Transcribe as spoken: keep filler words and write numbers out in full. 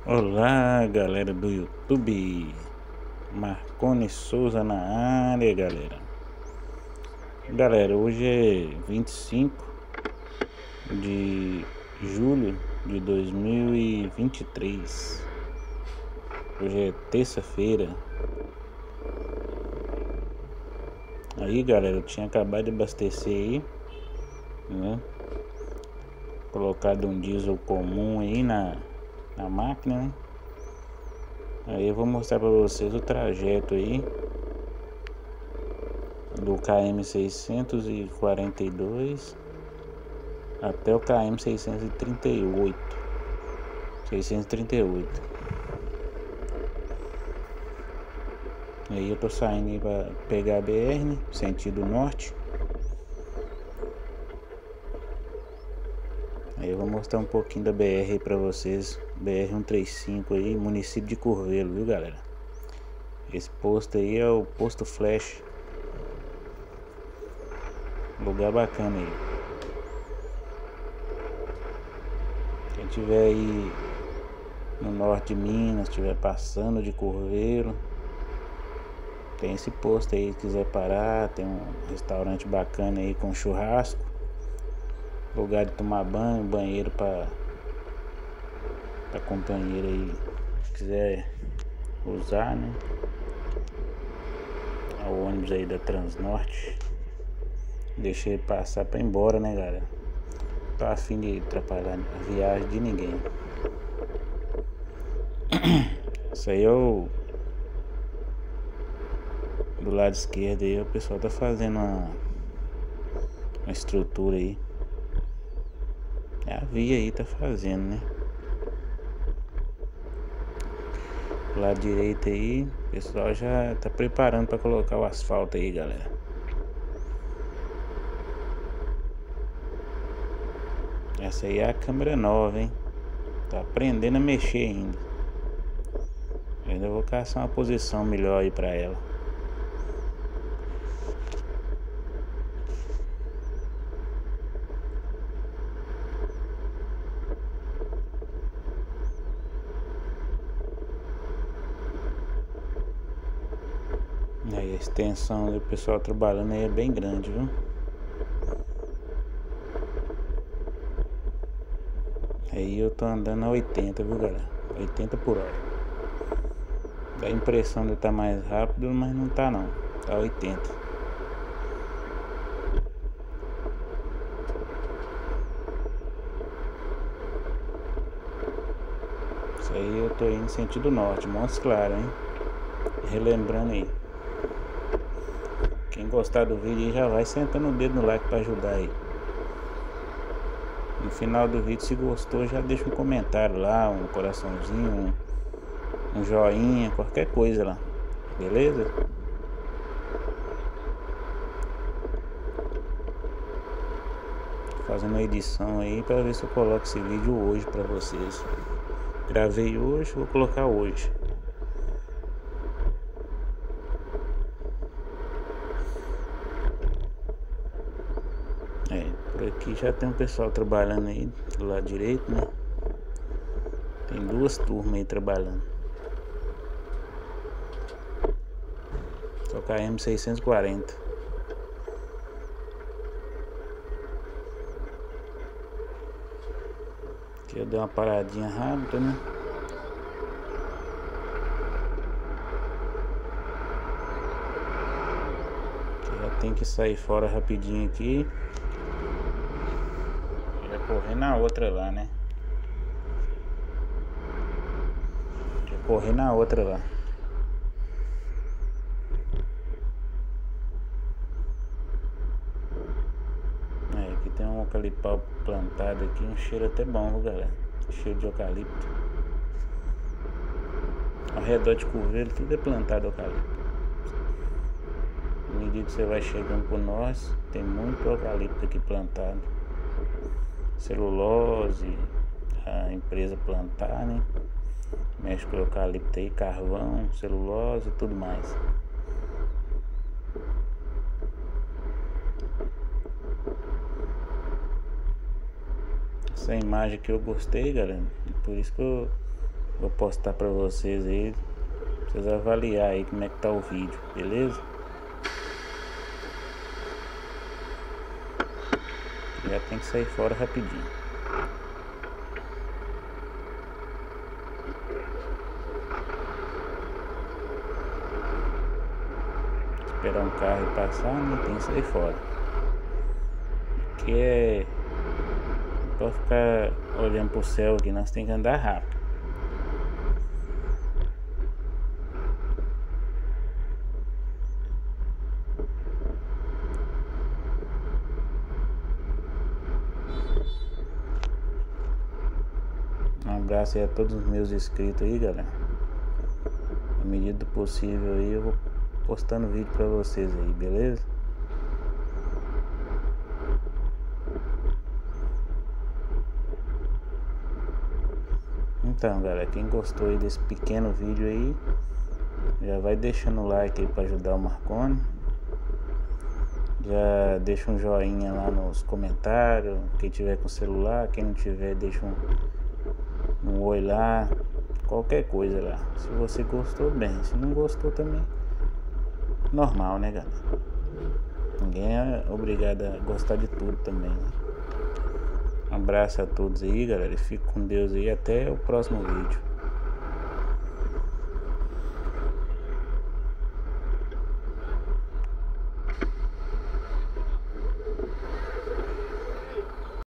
Olá, galera do YouTube, Marcone Souza na área, galera. Galera, hoje é vinte e cinco de julho de dois mil e vinte e três. Hoje é terça-feira. Aí, galera, eu tinha acabado de abastecer aí, né? Colocado um diesel comum aí na na máquina, né? Aí eu vou mostrar para vocês o trajeto aí do K M seiscentos e quarenta e dois até o K M seiscentos e trinta e oito. seiscentos e trinta e oito. Aí eu tô saindo aí para pegar a B R, né? Sentido norte. Aí eu vou mostrar um pouquinho da B R aí pra vocês. B R cento e trinta e cinco aí, município de Curvelo, viu, galera? Esse posto aí é o posto Flash. Lugar bacana aí. Quem tiver aí no norte de Minas, estiver passando de Curvelo, tem esse posto aí, se quiser parar, tem um restaurante bacana aí com churrasco, lugar de tomar banho, banheiro para para companheiro aí, se quiser usar, né? É o ônibus aí da Transnorte. Deixei ele passar para ir embora, né, galera? Tô a fim de atrapalhar a viagem de ninguém. Isso aí é o do lado esquerdo aí, o pessoal tá fazendo uma, uma estrutura aí. É a via aí, tá fazendo, né? Do lado direito aí, o pessoal já tá preparando para colocar o asfalto aí, galera. Essa aí é a câmera nova, hein? Tá aprendendo a mexer ainda. Eu ainda vou caçar uma posição melhor aí pra ela. Aí a extensão do pessoal trabalhando aí é bem grande, viu? Aí eu tô andando a oitenta, viu, galera? oitenta por hora. Dá a impressão de estar mais rápido, mas não tá não. Tá oitenta. Isso aí eu tô indo em sentido norte, Montes Claros, hein? Relembrando aí. Quem gostar do vídeo aí já vai sentando o dedo no like pra ajudar aí. No final do vídeo, se gostou, já deixa um comentário lá, um coraçãozinho, um, um joinha, qualquer coisa lá, beleza? Tô fazendo a edição aí pra ver se eu coloco esse vídeo hoje pra vocês. Gravei hoje, vou colocar hoje. É, por aqui já tem um pessoal trabalhando aí do lado direito, né? Tem duas turmas aí trabalhando. Só K M seiscentos e quarenta. Aqui eu dei uma paradinha rápida, né? Aqui já tem que sair fora rapidinho aqui. Correr na outra lá, né? Deixa eu correr na outra lá. É, aqui tem um eucalipto plantado aqui, um cheiro até bom, viu, galera? Cheiro de eucalipto. Ao redor de Curvelo tudo é plantado eucalipto. À medida que você vai chegando por nós, tem muito eucalipto aqui plantado. Celulose, a empresa plantar, né? Mexe com eucalipto aí, carvão, celulose e tudo mais. Essa imagem que eu gostei, galera. Por isso que eu Vou postar pra vocês aí, pra vocês avaliar aí como é que tá o vídeo, beleza? Já tem que sair fora rapidinho. Esperar um carro e passar, né? Tem que sair fora. Aqui é pra ficar olhando pro céu aqui, nós tem que andar rápido. Um abraço aí a todos os meus inscritos aí, galera. Na medida do possível aí eu vou postando vídeo pra vocês aí, beleza? Então, galera, quem gostou aí desse pequeno vídeo aí, já vai deixando o like aí pra ajudar o Marconi. Já deixa um joinha lá nos comentários. Quem tiver com celular, quem não tiver, deixa um, um oi lá. Qualquer coisa lá. Se você gostou, bem. Se não gostou também, normal, né, galera? Ninguém é obrigado a gostar de tudo também, né? Um abraço a todos aí, galera. E fico com Deus aí. Até o próximo vídeo.